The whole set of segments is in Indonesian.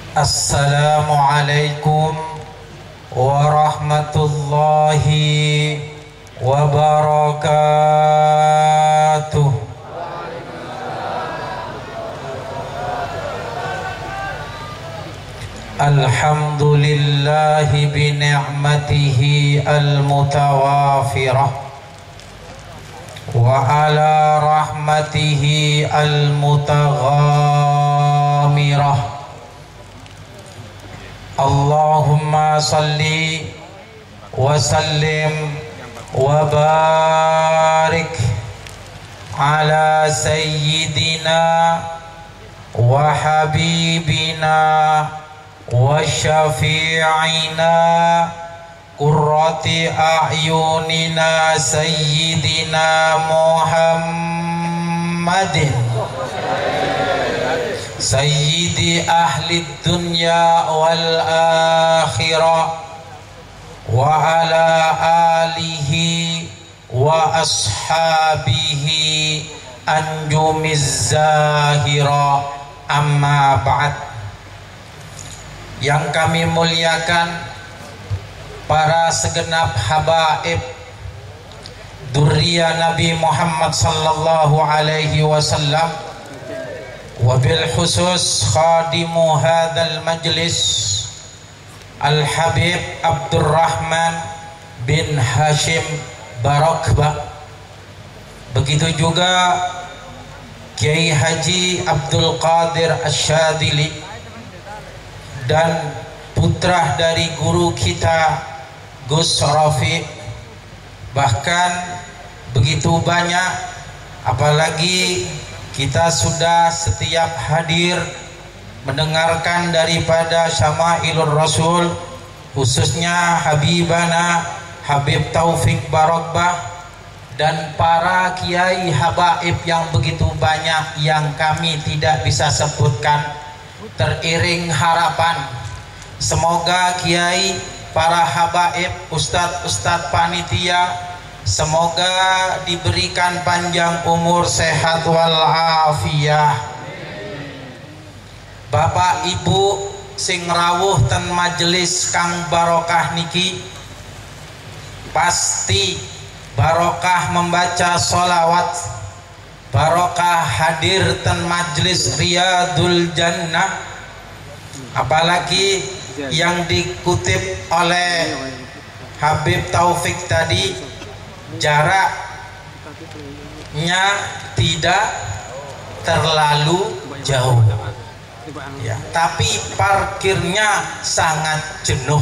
Assalamualaikum warahmatullahi wabarakatuh. Alhamdulillahi bi ni'matihi al-mutawafirah wa ala rahmatihi al-mutaghamirah. Allahumma salli wa sallim wa barik ala sayyidina wa habibina wa syafi'ina qurrati a'yunina sayyidina Muhammadin sayyidi ahli dunya wal akhirah wa ala alihi wa ashabihi anjumiz zahira, amma ba'd. Yang kami muliakan para segenap habaib dzurriyyah Nabi Muhammad sallallahu alaihi wasallam, wabil khusus khadimu hadzal majlis Al-Habib Abdurrahman bin Hashim Barakbah. Begitu juga Kiai Haji Abdul Qadir Asyadili dan putra dari guru kita Gus Rafi. Bahkan begitu banyak, apalagi kita sudah setiap hadir mendengarkan daripada Syama'ilur Rasul, khususnya Habibana Habib Taufik Barakbah dan para kiai habaib yang begitu banyak yang kami tidak bisa sebutkan. Teriring harapan, semoga kiai, para habaib, ustadz panitia, semoga diberikan panjang umur, sehat wal-afiyah. Bapak Ibu sing rawuh ten majelis kang barokah niki, pasti barokah membaca sholawat, barokah hadir ten majelis Riyadul Jannah. Apalagi yang dikutip oleh Habib Taufik tadi, jaraknya tidak terlalu jauh ya, tapi parkirnya sangat jenuh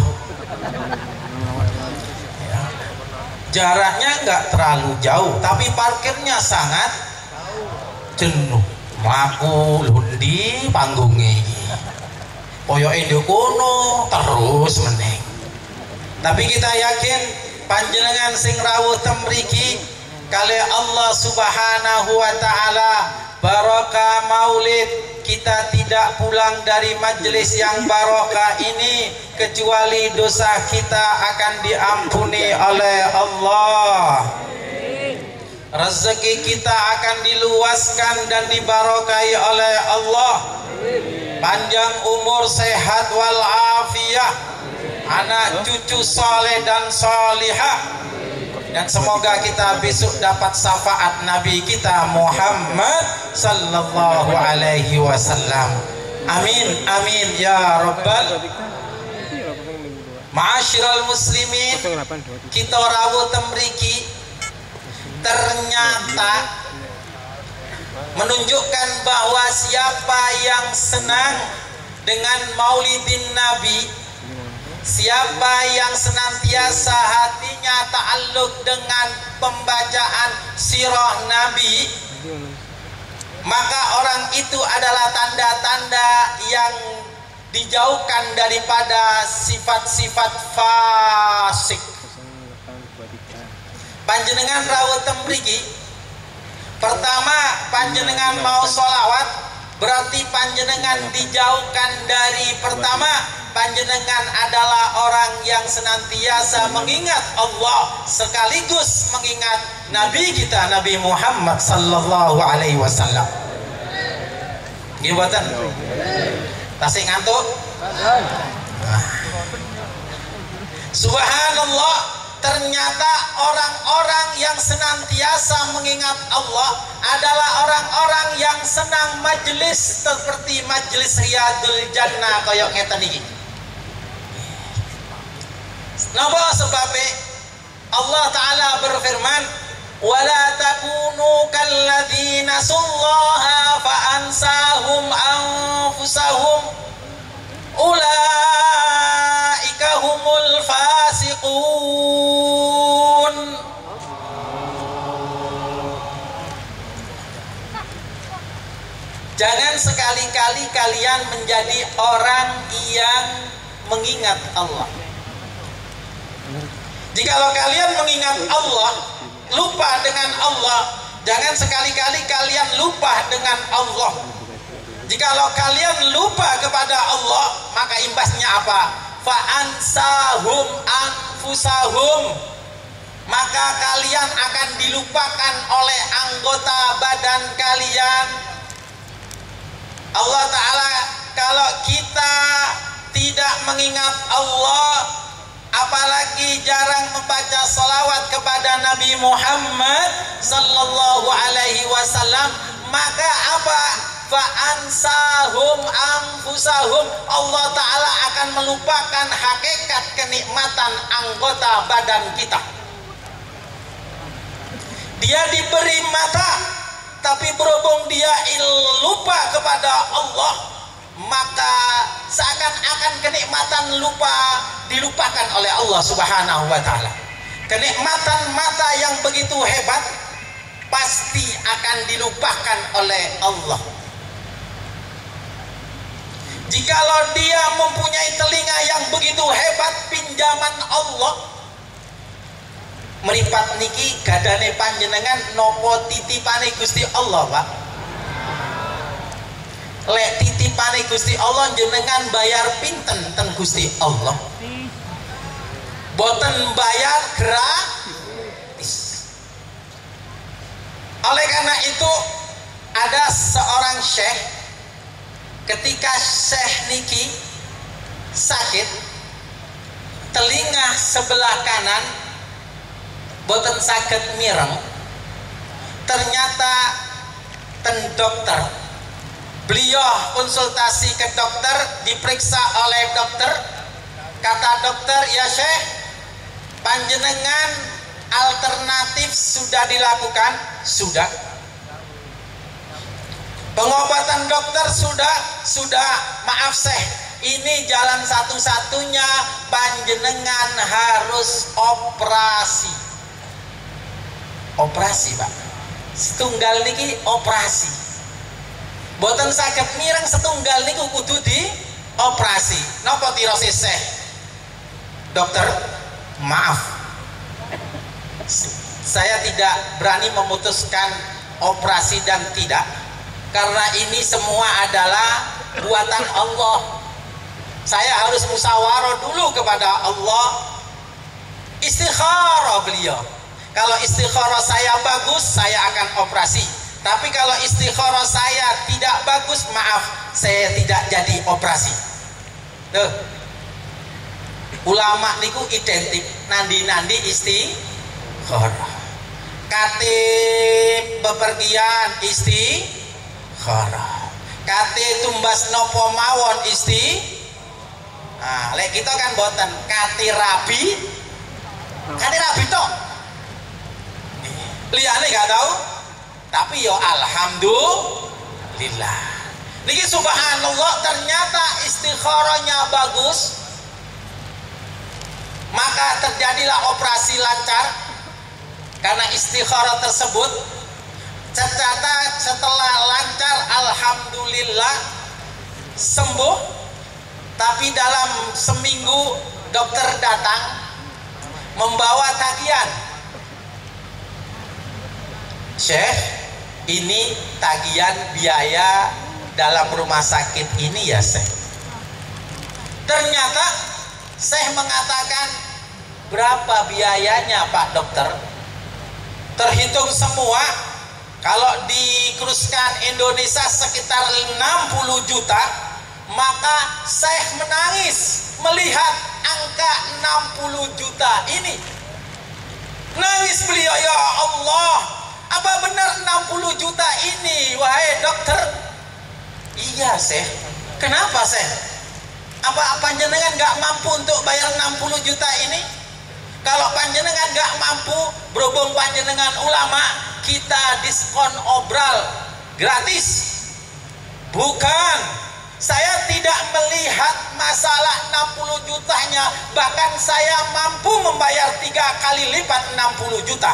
ya. Jaraknya nggak terlalu jauh tapi parkirnya sangat jenuh. Mlaku lundi panggungnya koyoke ndek kono terus meneng. Tapi kita yakin panjenengan sing rawuh tem mriki kali Allah Subhanahu wa taala barokah maulid, kita tidak pulang dari majelis yang barokah ini kecuali dosa kita akan diampuni oleh Allah. Rezeki kita akan diluaskan dan dibarokahi oleh Allah. Panjang umur, sehat wal-afiyah, anak cucu soleh dan solihah, dan semoga kita besok dapat syafaat Nabi kita Muhammad sallallahu alaihi wasallam. Amin amin ya rabbal. Ma'asyiral muslimin, kita rawuh temriki ternyata menunjukkan bahwa siapa yang senang dengan maulidin Nabi, siapa yang senantiasa hatinya ta'alluq dengan pembacaan sirah Nabi, maka orang itu adalah tanda-tanda yang dijauhkan daripada sifat-sifat fasik. Panjenengan rawuh temriki, pertama panjenengan mau sholawat, berarti panjenengan dijauhkan dari, pertama panjenengan adalah orang yang senantiasa mengingat Allah sekaligus mengingat Nabi kita Nabi Muhammad sallallahu alaihi wasallam. Gimana? Tasik ngantuk? Subhanallah, ternyata orang-orang yang senantiasa mengingat Allah adalah orang-orang yang senang majelis seperti majelis Riyadul Jannah kaya ngeten iki. Napa sebabe Allah Ta'ala berfirman, wala takunu kalladzina sullaha fa ansahum anfusahum ulaika humul fasiqun. Jangan sekali-kali kalian menjadi orang yang mengingat Allah. Jikalau kalian mengingat Allah, lupa dengan Allah, jangan sekali-kali kalian lupa dengan Allah. Jikalau kalian lupa kepada Allah, maka imbasnya apa? Fa'ansahum anfusahum, maka kalian akan dilupakan oleh anggota badan kalian. Allah Ta'ala, kalau kita tidak mengingat Allah, apalagi jarang membaca salawat kepada Nabi Muhammad sallallahu alaihi wasallam, maka apa? Fa'ansahum anfusahum, Allah Ta'ala akan melupakan hakikat kenikmatan anggota badan kita. Dia diberi mata, tapi berhubung dia lupa kepada Allah, maka seakan-akan kenikmatan dilupakan oleh Allah Subhanahu wa Ta'ala. Kenikmatan mata yang begitu hebat pasti akan dilupakan oleh Allah. Jikalau dia mempunyai telinga yang begitu hebat, pinjaman Allah, meripat niki gadane panjenengan nopo titipane Gusti Allah, Pak. Lek titipane Gusti Allah jenengan bayar pinten ten Gusti Allah? Boten bayar gratis. Oleh karena itu ada seorang syekh, ketika syekh niki sakit, telinga sebelah kanan boten saged mireng, ternyata ten dokter, beliau konsultasi ke dokter, diperiksa oleh dokter, kata dokter, ya syekh, panjenengan alternatif sudah dilakukan? Sudah. Pengobatan dokter sudah. Maaf syekh, ini jalan satu-satunya, panjenengan harus operasi. Operasi, Pak. Setunggal niki operasi. Boten saged mireng setunggal niku kudu di operasi. Napa tirose syekh? Dokter, maaf, saya tidak berani memutuskan operasi dan tidak, karena ini semua adalah buatan Allah. Saya harus musyawarah dulu kepada Allah, istikharah beliau. Kalau istikharah saya bagus, saya akan operasi. Tapi kalau istikharah saya tidak bagus, maaf, saya tidak jadi operasi. Tuh, ulama niku identik nandi-nandi istikharah. Kate bepergian istikharah. Kate tumbas nopo mawon nah, lek kita kan boten kate rabi tok. Liyane gak tahu. Tapi yo alhamdulillah. Niki subhanallah, ternyata istikharahnya bagus, maka terjadilah operasi lancar. Karena istikharah tersebut, ternyata setelah lancar alhamdulillah sembuh. Tapi dalam seminggu dokter datang membawa tagihan, syekh, ini tagihan biaya dalam rumah sakit ini ya syekh. Ternyata syekh mengatakan, berapa biayanya Pak dokter? Terhitung semua, kalau dikuruskan Indonesia sekitar 60 juta. Maka Syekh menangis melihat angka 60 juta ini. Nangis beliau, ya Allah, apa benar 60 juta ini wahai dokter? Iya Syekh. Kenapa Syekh? Apa panjenengan gak mampu untuk bayar 60 juta ini? Kalau panjenengan gak mampu, berhubung panjenengan ulama, kita diskon obral gratis. Bukan, saya tidak melihat masalah 60 jutanya, bahkan saya mampu membayar 3 kali lipat 60 juta.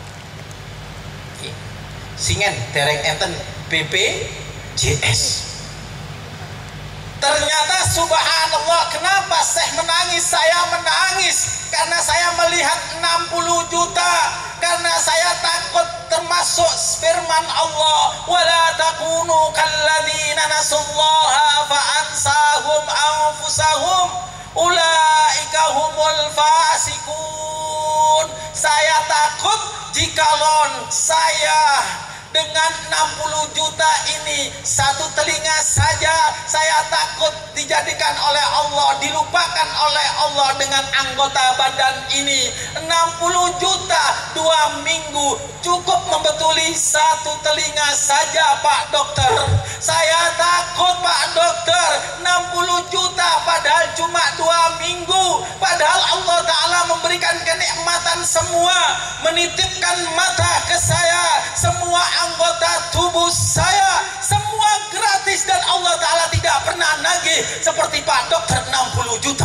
Singen derek enten BPJS. Ternyata subhanallah, kenapa Syekh menangis? Saya menangis karena saya melihat 60 juta, karena saya takut termasuk firman Allah, wala takunu kalladzina nasullaha fa ansahum anfusahum ulaika humul fasikun. Saya takut jikalau saya dengan 60 juta ini, satu telinga saja, saya takut dijadikan oleh Allah, dilupakan oleh Allah dengan anggota badan ini. 60 juta 2 minggu cukup membetuli satu telinga saja Pak Dokter. Saya takut Pak Dokter, 60 juta padahal cuma 2 minggu, padahal Allah Ta'ala memberikan kenikmatan semua, menitipkan mata ke saya, semua anggota tubuh saya, semua gratis, dan Allah Ta'ala tidak pernah nagih seperti Pak Dokter 60 juta.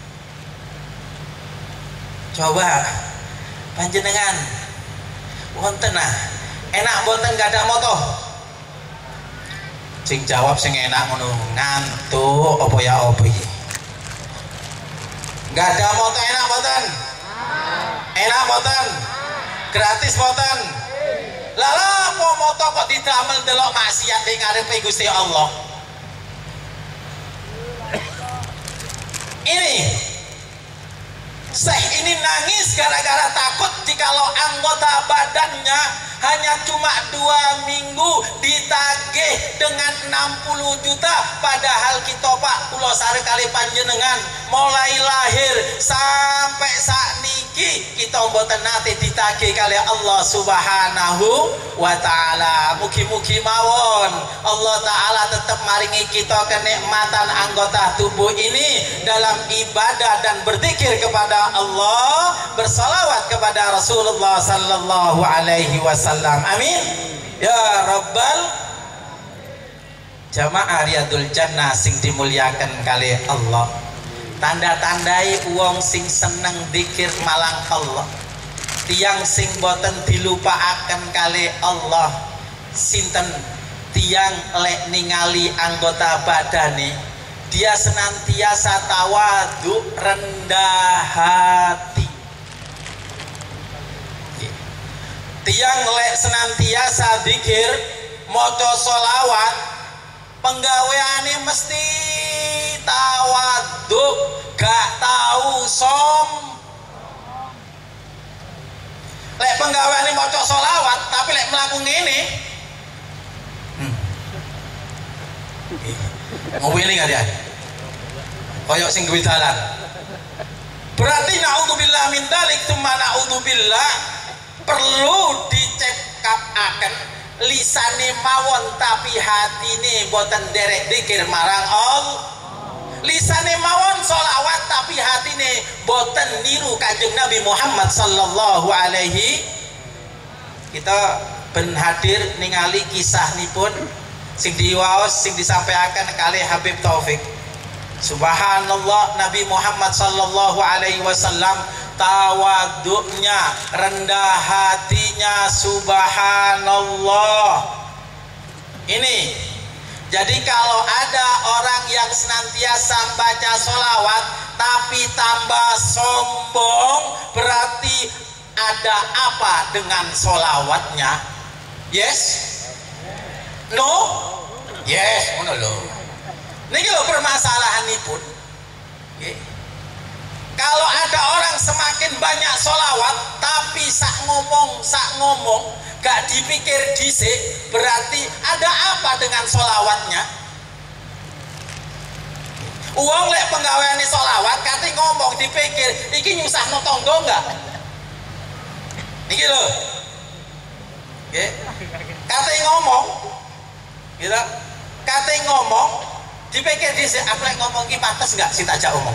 Coba panjenengan wonten enak boten gak ada moto? Sing jawab sing enak ngono, ngantuk apa ya apa iki? Gak ada moto enak boten? Enak boten? Gratis boten? Lala apa moto kok didamel delok maksiat ing ngarepe Gusti Allah? Ini Syekh ini nangis gara-gara takut jikalau anggota badannya hanya cuma 2 minggu ditagih dengan 60 juta, padahal kita Pak kula sare kali panjenengan mulai lahir sampai saat niki kita mboten nate ditagih kali Allah Subhanahu wa Ta'ala. Mugi-mugi mawon Allah Ta'ala tetap maringi kita kenikmatan anggota tubuh ini dalam ibadah dan berzikir kepada Allah, bersalawat kepada Rasulullah sallallahu alaihi wasallam. Amin ya rabbal jamaah riyadul jannah sing dimuliakan kali Allah. Tanda-tandai wong sing seneng zikir malang Allah, tiang sing boten dilupaaken kali Allah, sinten tiang lek ningali anggota badane dia senantiasa tawadhu, rendah hati. Tiang lek senantiasa zikir maca sholawat, penggaweane mesti tawadhu, gak tahu lek penggaweane maca sholawat tapi lek mlaku ngene ngomongin gak dia koyok sing duwe dalan, berarti naudzubillah min dzalik tsumma naudzubillah, perlu dicekapaken lisane mawon tapi hatine boten derek dikir marang Allah. Lisane mawon sholawat tapi hatine boten niru Kanjeng Nabi Muhammad sallallahu alaihi. Kita ben hadir ningali kisahipun sing diwaos sing disampaikan kali Habib Taufik. Subhanallah, Nabi Muhammad sallallahu alaihi wasallam tawaduknya, rendah hatinya, subhanallah. Ini jadi kalau ada orang yang senantiasa baca sholawat tapi tambah sombong, berarti ada apa dengan sholawatnya? Yes? No? Yes, ngono lho. Niki lho permasalahanipun. Nggih. Kalau ada orang semakin banyak sholawat tapi sak ngomong gak dipikir dhisik, berarti ada apa dengan sholawatnya? Uang lek penggaweane sholawat kate ngomong dipikir iki nyusahno tangga enggak? Niki lho. Nggih. Kate ngomong gitu. Kate ngomong dipikir dhisik aku lek ngomong iki pantes enggak sing tak jak omong.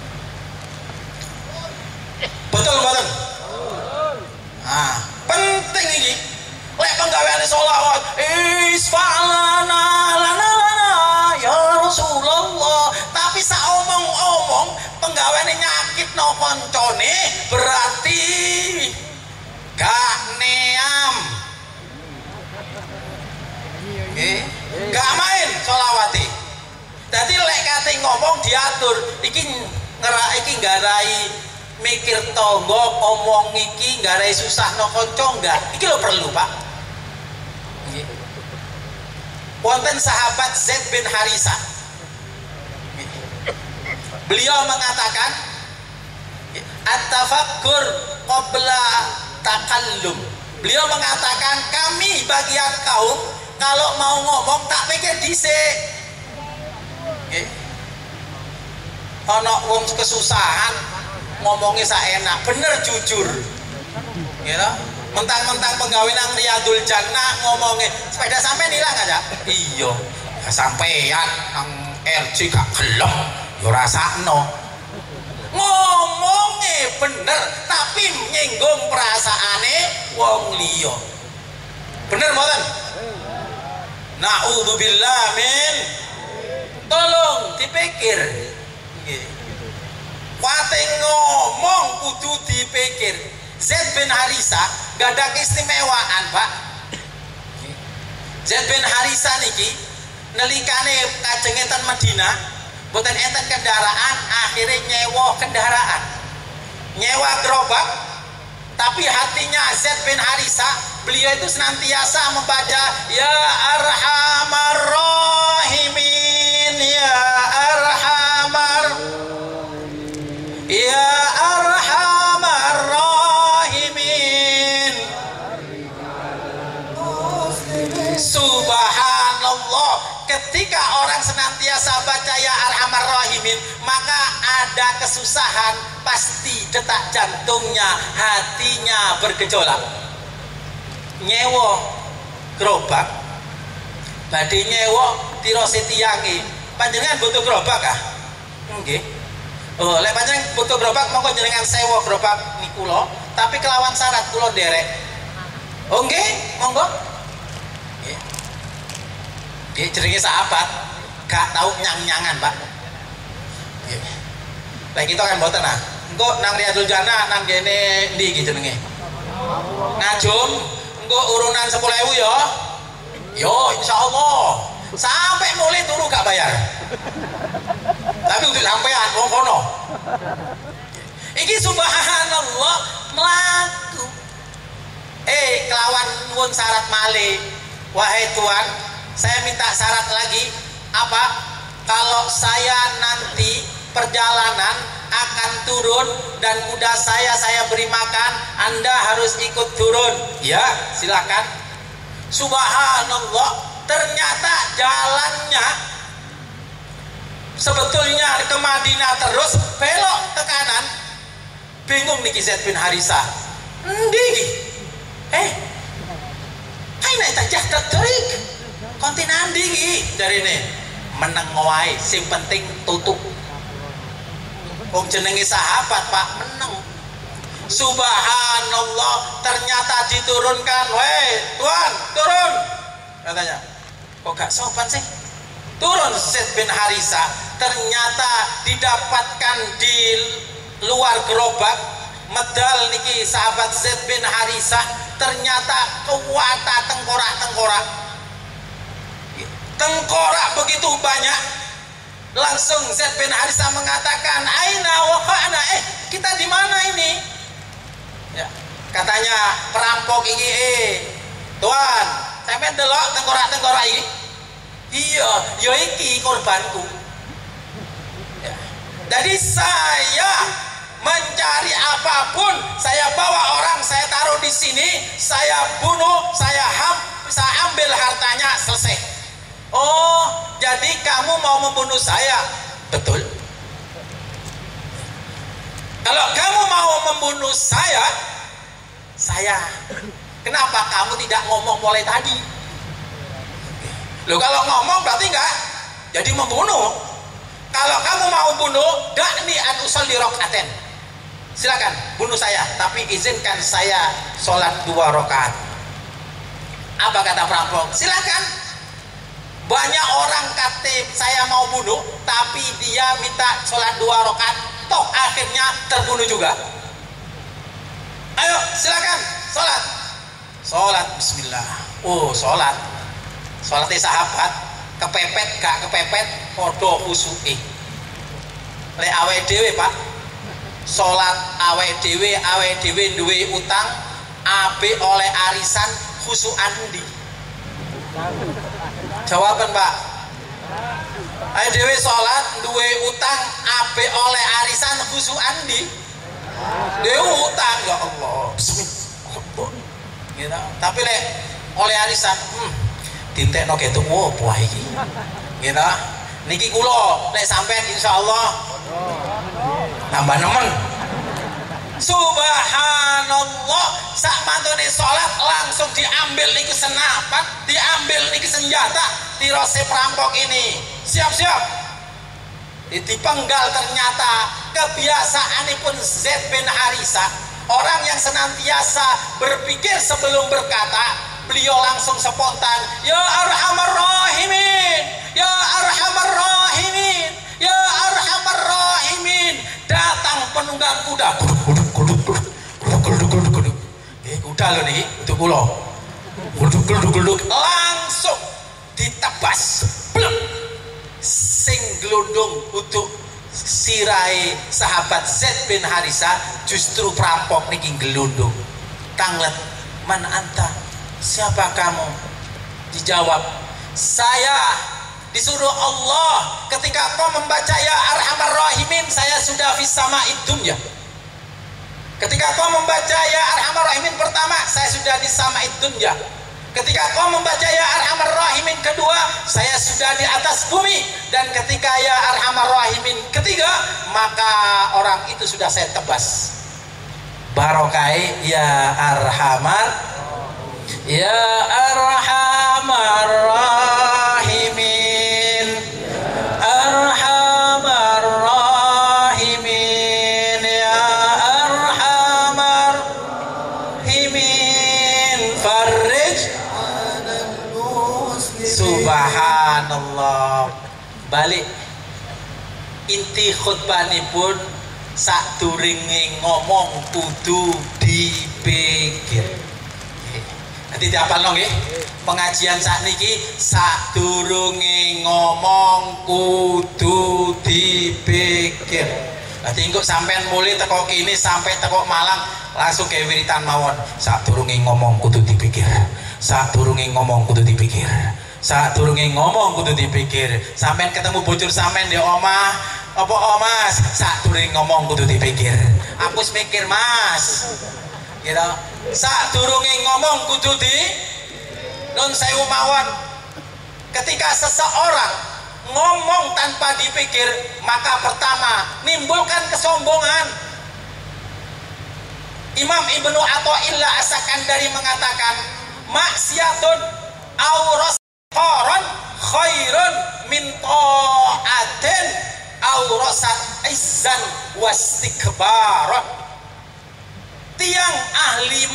Betul mboten? Ah, penting iki. Lek penggaweane sholawat, isfa'lana lana ya Rasulullah. Tapi saomong-omong penggaweane nyakitno koncone berarti gak neam. Gak main sholawati. Jadi lek kate ngomong diatur iki nggarai mikir tonggo omong iki nggarai susah no konco enggak. Iki lo perlu Pak. Wonten sahabat Zaid bin Harisah. Beliau mengatakan at-tafakkur qabla takallum. Beliau mengatakan kami bagian kaum kalau mau ngomong tak pikir dhisik. Ana wong kesusahan ngomongnya saenak, bener jujur. Gitu. Mentang-mentang penggawe nang Riyadul Jannah ngomongnya sepeda sampean hilang aja. Iya, sampean nang RJ gak gelem yo rasakno. Ngomongnya bener tapi nyinggung perasaane wong liya. Bener mboten? Na'udzubillah min. Tolong dipikir. Nggih. Wate ngomong kudu dipikir. Zaid bin Harisah gak ada keistimewaan Pak. Zaid bin Harisah niki nelikane kajeng enten Madinah boten enten kendaraan, akhirnya nyewa kendaraan, nyewa gerobak. Tapi hatinya Zaid bin Harisah, beliau itu senantiasa membaca ya arhamar rahimin, ya arhamar, ya arhamar rahimin. Subhanallah, ketika orang senantiasa baca ya arhamar rahimin, maka ada kesusahan, pasti detak jantungnya, hatinya bergejolak. Nyewa gerobak badhe nyewa tirose tiyange, panjenengan butuh gerobak ah? Nggih. Oh, lek panjenengan butuh gerobak monggo jenengan sewa gerobak niku lho, tapi kelawan syarat kula nderek. Oh nggih, monggo. Nggih. Nggih jenenge sahabat, gak tau nyang-nyangan, Pak. Nggih. Lah kita kan mboten ah. Engko nang Riyadul Jannah nang kene ndi iki jenenge? Ngajum, engko urunan 10.000 ya. Yo, insyaallah. Sampai mulai turu gak bayar. Tapi untuk sampean wong kono. Iki subhanallah mlaku. Kelawan nuwun syarat malih. Wahai Tuhan, saya minta syarat lagi. Apa? Kalau saya nanti perjalanan akan turun dan kuda saya beri makan, Anda harus ikut turun. Ya, silakan. Subhanallah, ternyata jalannya sebetulnya ke Madinah terus belok ke kanan. Bingung niki Zaid bin Harisah. Endi iki? Aina tajah terik. Kontin andi iki jarine. Meneng wae, sing penting tutup. Wong jenenge sahabat Pak, meneng. Subhanallah, ternyata diturunkan. Weh, Tuan, turun. Katanya, kok gak sopan sih? Turun Zaid bin Harisah, ternyata didapatkan di luar gerobak. Medal niki sahabat Zaid bin Harisah, ternyata kuwata tengkorak-tengkorak. Tengkorak begitu banyak. Langsung Zaid bin Harisah mengatakan, aina waqa'na, kita di mana ini? Ya, katanya perampok ini, Tuan, sampai delok tengkorak-tengkorak ini. Iya, yo iki korbanku. Ya. Jadi saya mencari apapun, saya bawa orang, saya taruh di sini, saya bunuh, saya ambil hartanya, selesai. Oh, jadi kamu mau membunuh saya? Betul. Kalau kamu mau membunuh saya, kenapa kamu tidak ngomong mulai tadi? Loh, kalau ngomong berarti enggak jadi membunuh. Kalau kamu mau bunuh, dakni an usolli rokaaten, silakan bunuh saya, tapi izinkan saya sholat 2 rakaat. Apa kata perampok? Silakan. Banyak orang kata saya mau bunuh, tapi dia minta sholat 2 rakaat, toh akhirnya terbunuh juga. Ayo silakan sholat bismillah. Oh, sholatnya sahabat kepepet gak kepepet podo khusyuke. Lek awake dhewe Pak, sholat awake dhewe duwe utang, ape oleh arisan khusyukan ndi? Jawaban Pak. Awake dhewe sholat duwe utang, ape oleh arisan khusyukan ndi? Dewe utang ya Allah. Bismillah. Gitu. Tapi lek oleh arisan, dintekno ketok opo iki? Gitu. Niki kula nek sampean insyaallah tambah nemen. Subhanallah, sak mantune salat langsung diambil niki senapan, diambil niki senjata, tirose perampok ini. Siap-siap. Dipenggal. Ternyata kebiasaanipun Zaid bin Harisah, orang yang senantiasa berpikir sebelum berkata, beliau langsung spontan, ya arhamar rahimin, ya arhamar rahimin, ya arhamar rahimin. Datang penunggang kuda, kuda loh nih, itu kulo, langsung ditebas, blek, sing glundung untuk sirai sahabat Zaid bin Harisah, justru perampok niki glundung. Tanglet, man anta? Siapa kamu? Dijawab, saya disuruh Allah ketika kau membaca ya arhamar rahimin, saya sudah fis sama'id dunya. Ketika kau membaca ya arhamar rahimin pertama, saya sudah di sama'id dunya. Ketika kau membaca ya arhamar rahimin kedua, saya sudah di atas bumi. Dan ketika ya arhamar rahimin ketiga, maka orang itu sudah saya tebas. Barokai ya arhamar, ya arhamar rahimin, arhamar rahimin, ya arhamar rahimin, farij. Subhanallah. Balik inti khutbanipun sadurunge ngomong kudu dipikir. Nanti diapal nong nggih. Pengajian sakniki sadurunge ngomong kudu dipikir. Nanti engko sampean mulai teko kini sampai teko Malang langsung ke wiritan mawon. Sadurunge ngomong kudu dipikir. Sadurunge ngomong kudu dipikir. Sadurunge ngomong kudu dipikir. Sampean ketemu bocor sampean di omah, apa Mas? Sadurunge ngomong kudu dipikir. Aku wis mikir Mas. Gitu. Sadurunge ngomong kudu di nun sewu mawon. Ketika seseorang ngomong tanpa dipikir, maka pertama nimbulkan kesombongan. Imam Ibnu Athaillah As-Sakandari mengatakan, maksiatun aurasqaron khairun min ta'atin aurasat izzan wastikbaron. Tiang ahli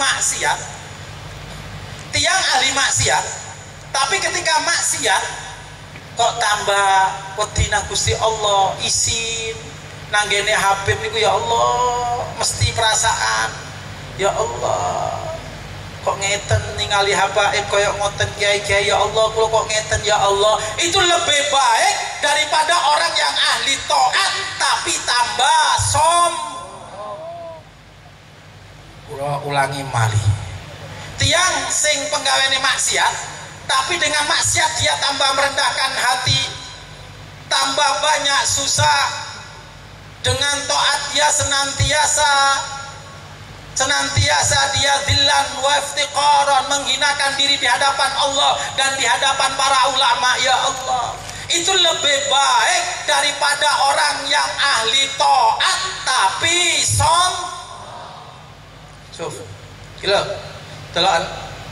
maksiat, tapi ketika maksiat kok tambah wedina Gusti Allah, isin nanggene Habib niku ya Allah, mesti perasaan ya Allah kok ngeten ningali habaib koyo ngoten kiai-kiai ya Allah, kula kok ngeten ya Allah. Itu lebih baik daripada orang yang ahli taat tapi tambah kula ulangi malih. Tiang sing penggaweane maksiat, tapi dengan maksiat dia tambah merendahkan hati, tambah banyak susah. Dengan taat dia senantiasa dia dhillan wa iftiqaran, menghinakan diri di hadapan Allah dan di hadapan para ulama. Ya Allah, itu lebih baik daripada orang yang ahli taat tapi gila telan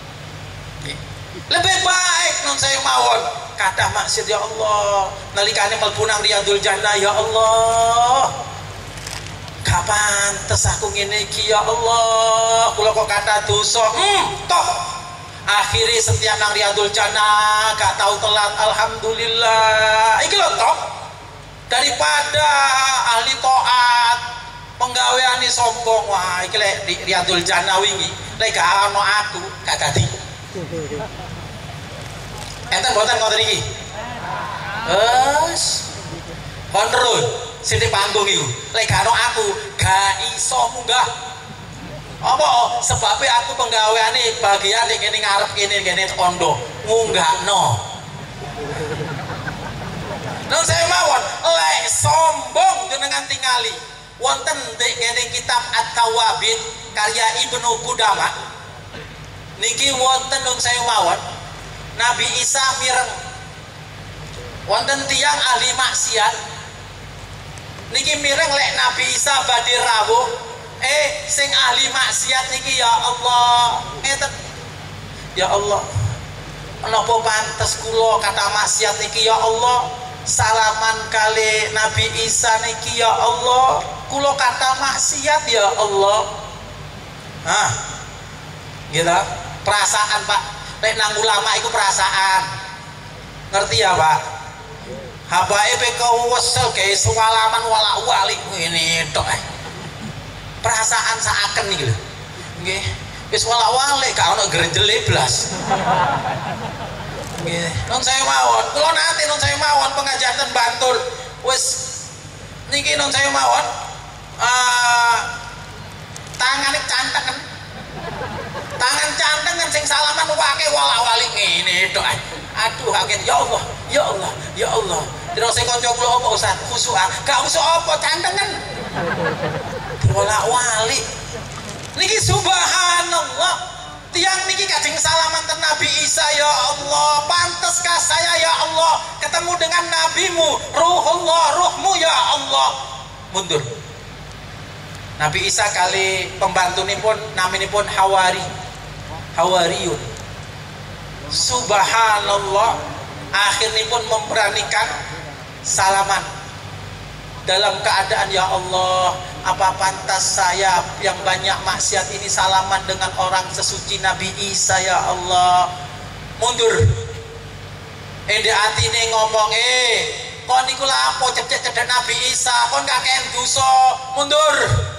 lebih baik non saya mawon kata maksud ya Allah nalikane mlebu nang Riyadul Jannah ya Allah gak pantes aku ngene iki ya Allah kula kok kata dosa toh akhiri setiap nang Riyadul Jannah gak tahu telat alhamdulillah iki lho toh daripada ahli taat penggaweane sombong wah iki lek di Riyadul Jannah wingi lek gak ono aku gak dadi enten boten ngoten iki kontrol sing di panggung iku lek gak ono aku gak iso munggah apa sebabnya aku penggaweane bagian ning kene ngarep kene ondo munggahno non saya mawon lek sombong jenengan tingali wonten ing kene kitab At-Tawabin karya Ibnu Qudamah niki wonten non saya mawon Nabi Isa mireng wonten tiang ahli maksiat niki mireng lek Nabi Isa badhe rawuh sing ahli maksiat niki ya Allah ngeten ya Allah menapa pantes kula kata maksiat niki ya Allah salaman kali Nabi Isa niki ya Allah kula kata maksiat ya Allah gitu perasaan Pak nek nang ulama iku perasaan ngerti ya Pak habae kau wesel kayak sewalaman wala wali ini tok perasaan saaken iki lho nggih wis wala-wale gak ono grenjele blas nggih non saya mawon kula nate non saya mawon pengajian ten Bantul wis niki non saya mawon tangane cantengen tangan cantengen sing salaman wake wala-wali ngene tok aduh agen ya Allah ya Allah ya Allah terus sing kanca kula apa Ustaz khusukan gak usah apa cantengen bola wali niki subhanallah tiang niki kajeng salaman ten Nabi Isa ya Allah panteskah saya ya Allah ketemu dengan nabimu ruhullah ruhmu ya Allah mundur Nabi Isa kali pembantunipun naminipun Hawariyun subhanallah akhirnipun memberanikan salaman dalam keadaan ya Allah apa pantas saya yang banyak maksiat ini salaman dengan orang sesuci Nabi Isa ya Allah mundur di atine ngomong kon niku lha apa cedek-cedek Nabi Isa kon kakek dosa mundur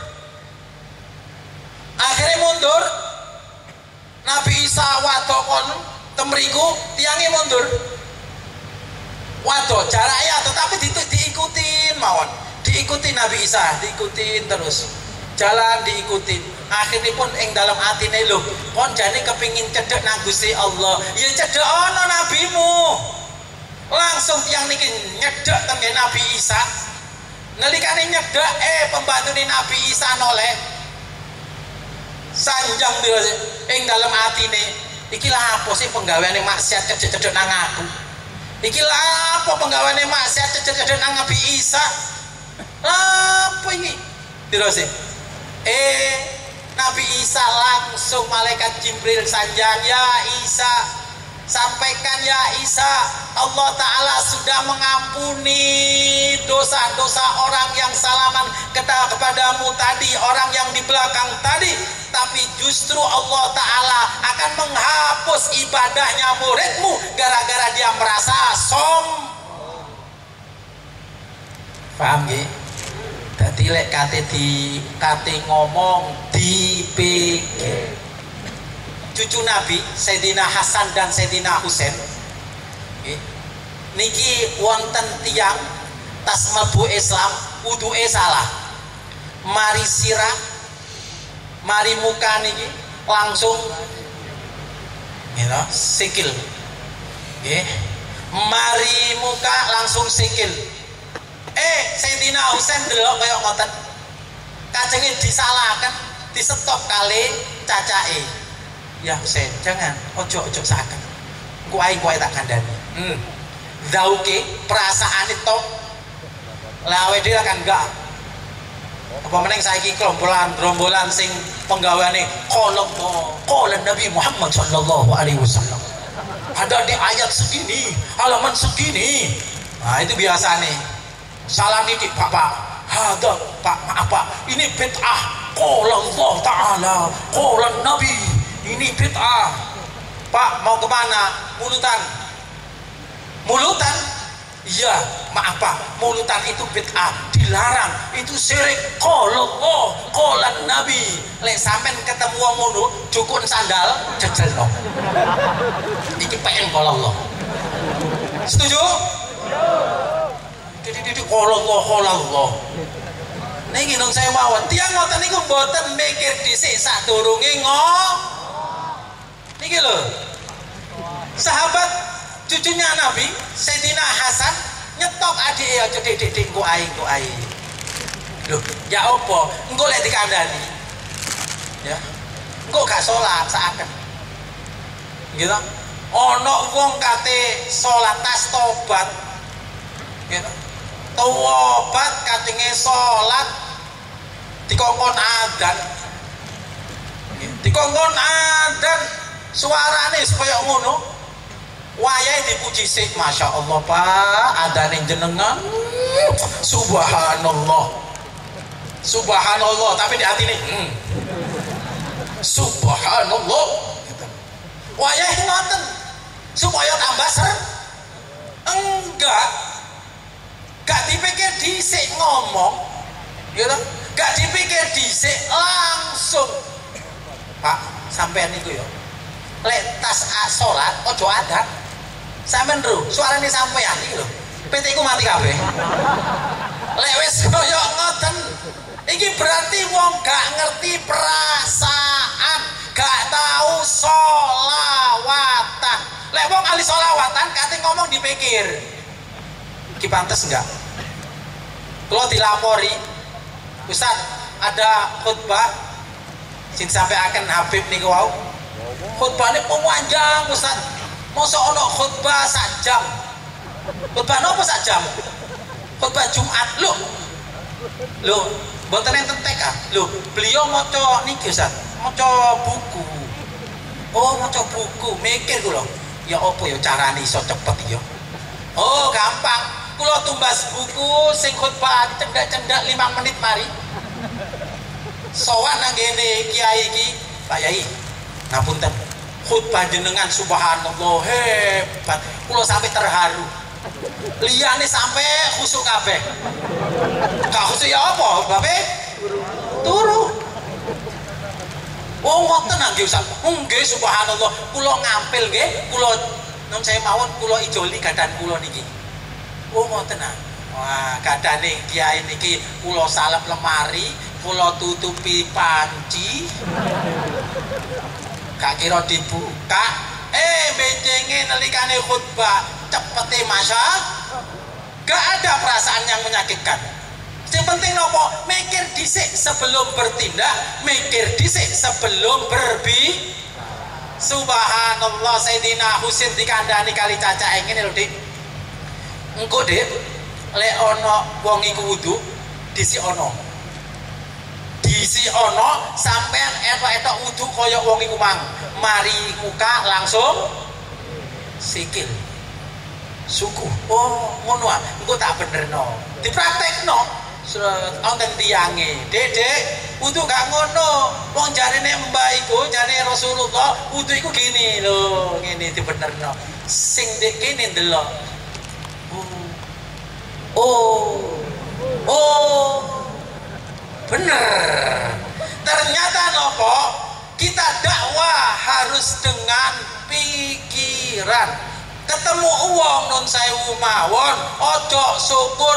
akhirnya mundur Nabi Isa wadok kon temriku tiange mundur waduh jaraknya tetapi diikutin mawon diikuti Nabi Isa diikutin terus jalan diikutin akhirnya pun ing dalam atine lho kon jane kepingin cedek nang Gusti Allah ya cedek ana nabimu langsung tiang niki nyedek teng Nabi Isa nalikane nyedek pembantune Nabi Isa noleh sanjang terus ing dalam atine iki lha apa sih penggaweane maksiat cedek-cedek nang aku iki lha apa penggaweane maksiat cedek-cedek nang Nabi Isa apa ini terus Nabi Isa langsung malaikat Jibril sanjang ya Isa sampaikan ya Isa Allah Ta'ala sudah mengampuni dosa-dosa orang yang salaman kepadamu tadi orang yang di belakang tadi tapi justru Allah Ta'ala akan menghapus ibadahnya muridmu gara-gara dia merasa paham ya? Dadi lek kate ngomong dipikir cucu Nabi Sayyidina Hasan dan Sayyidina Husain niki wonten tiang tas mlebu Islam wuduke salah mari sirah mari muka niki langsung sikil mari muka langsung sikil Sayyidina Husain delok kaya ngoten kajenge disalahkan disetop kali cacake ya Husain jangan ojo sakit kuai tak kandhani zauke perasaan itu lawe dia kan enggak apa meneng saiki gerombolan sing penggaweane qala Nabi Muhammad sallallahu alaihi wasallam ada di ayat segini halaman segini. Nah itu biasa nih salah didik Bapak ada Pak maaf Pak ini bid'ah qala Allah Ta'ala qala Nabi ini bid'ah Pak mau kemana mulutan iya maaf Pak mulutan itu bid'ah dilarang itu syirik qala Allah qala Nabi lek sampean ketemu wong ngono jukun sandal jejelno iki pengen qala Allah setuju didik qala Allah niki nang saya mawon tiyang ngoten niku mboten mikir dhisik sadurunge niki lho sahabat cucunya Nabi Sayyidina Hasan nyetok adike aja dik engko ae lho ya apa engko lek dikandani ya engko gak salat saaken gitu ana wong kate salat tas tobat gitu tobat katenge salat dikongkon adan suarane supaya ngono wayahe dipuji sik Masya Allah Pak adane jenengan subhanallah tapi di hati ini subhanallah gitu. Wayahe ngoten supaya tambah ser enggak gak dipikir dhisik ngomong gitu gak dipikir dhisik langsung Pak sampean niku ya lek tas salat ojo adat sampean ro suarane sampean iki lho PT ku mati kabeh lek wis kaya ngoten iki berarti wong gak ngerti perasaan gak tahu sholawatan lek wong ahli sholawatan kate ngomong dipikir iki pantes enggak kalau dilapori Ustaz ada khutbah sing sampai akan Habib niku wau khutbahnya panjang Ustaz mosok ono khutbah sak jam khutbah napa sak jam khutbah Jumat lho mboten enten TK lho beliau maca niki Ustaz maca buku maca buku mikir kula ya apa ya carane iso cepet ya gampang kula tumbas buku sing khutbah cendak-cendak 5 menit mari sowan nang ngene kiai iki Pak Yai ngapunten khutbah jenengan subhanallah hebat kula sampai terharu liyane sampai khusuk kabeh gak khusuk ya apa babe turu ngoten nggih Ustaz nggih subhanallah kula ngampil nggih kula nun saya mawon kula ijoli gadan kula niki ngoten wah gadane kiai niki kula salep lemari kula tutupi panci gak kira dibuka benjenge nalikane khutbah cepete Masya gak ada perasaan yang menyakitkan yang penting nopo mikir dhisik sebelum bertindak mikir dhisik sebelum subhanallah Sayyidina Husin dikandani kali cacake ngene lho Dik engko Dik lek ana wong iku wudu disi ana sampean etok-etok wudu kaya wong iku mang mari muka langsung sikil suku ngono engko tak benerno dipraktekno wonten tiyange Dek wudu gak ngono wong jarene mbah iku jarene Rasulullah wudu iku gini lho ngene dibenerno sing dek kene ndelok bener ternyata nopo kita dakwah harus dengan pikiran ketemu uang non sewu mawon ojo syukur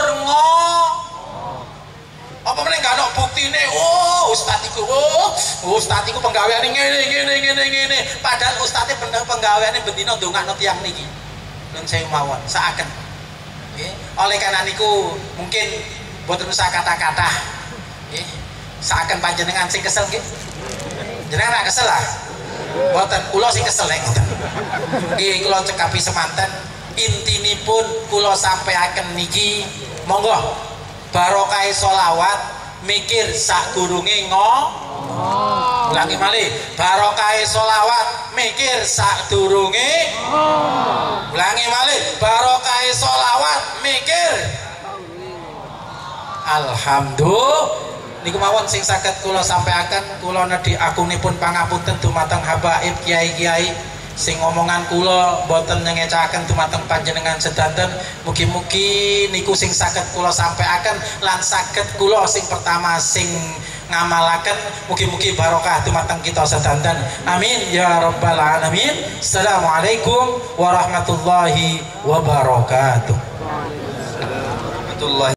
apa meneh gak ono buktine ustaz iku penggaweane ngene padahal ustaze penggaweane bendina ndongakno tiyang niki non sewu mawon saaken nggih oleh karena niku mungkin boten usah kata-kata seakan panjenengan sing kesel nggih jenengan ra kesel lah mboten kula sing kesel nek nggih kula cekapi semanten intinipun kula sampaiaken niki monggo barokah sholawat mikir sadurunge ulangi malih barokah sholawat mikir sadurunge ulangi malih barokah sholawat mikir alhamdulillah niku mawon sing saged kula sampaiaken. Kula nedhi agunipun pangapunten dumateng habaib kiai-kiai sing ngomongan kula boten nyengecaken dumateng panjenengan sedanten. Mugi-mugi niku sing saged kula sampaiaken lan saged kula sing pertama sing ngamalaken, mugi-mugi barokah dumateng kita sedanten. Amin ya rabbal alamin. Assalamualaikum warahmatullahi wabarakatuh.